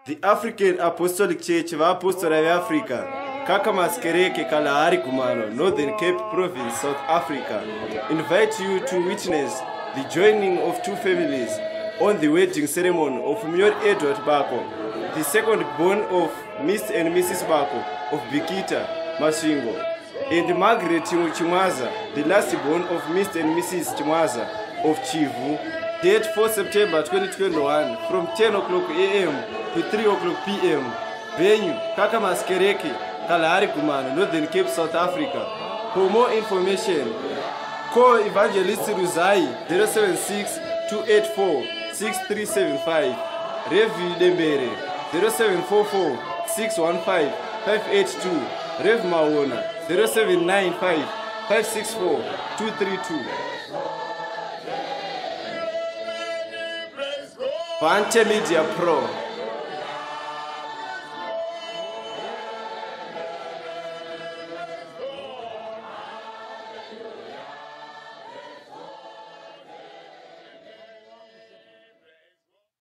The African Apostolic Church vaApostori veAfrica Kakamas Kereke Kalahari Kumalo, Northern Cape Province, South Africa, invite you to witness the joining of two families on the wedding ceremony of Myor Edward Bako, the second born of Mr. and Mrs. Bako of Bikita Masvingo, and Margaret Chimwaza, the last born of Mr. and Mrs. Chimwaza of Chivu, date 4 September 2021, from 10 o'clock a.m. to 3 o'clock p.m. Venue, Kakamas Kereke, Kalahari Kumano, Northern Cape, South Africa. For more information, call Evangelist Ruzai 076-284-6375, Rev Dembere 0744-615-582, Rev Maona 0795-564-232. Vante Media Pro.